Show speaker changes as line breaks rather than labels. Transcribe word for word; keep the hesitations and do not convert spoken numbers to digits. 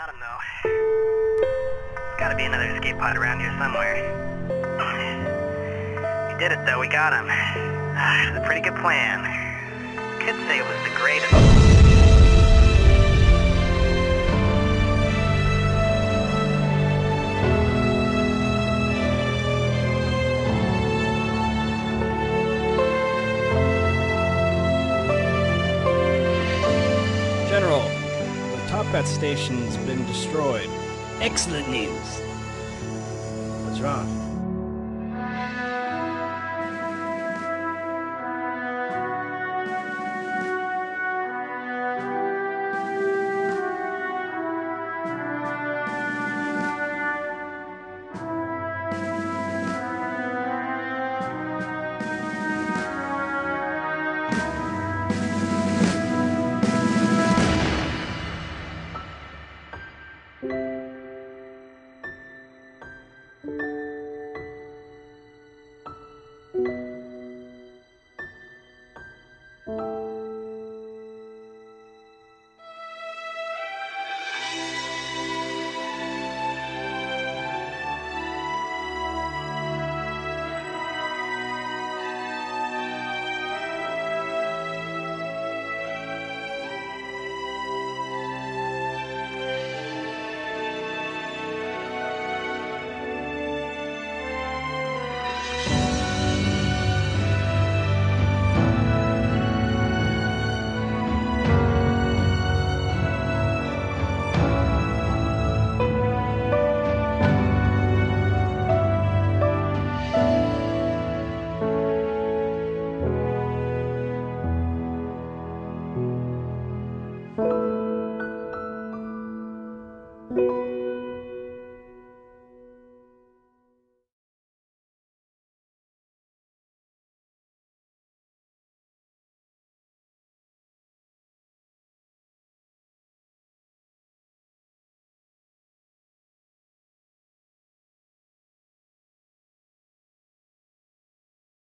Got him, though. There's gotta be another escape pod around here somewhere. We did it, though. We got him. Ah, it was a pretty good plan. Could say it was the greatest.
General, the Top Hat station's been destroyed.
Excellent news.
What's wrong? You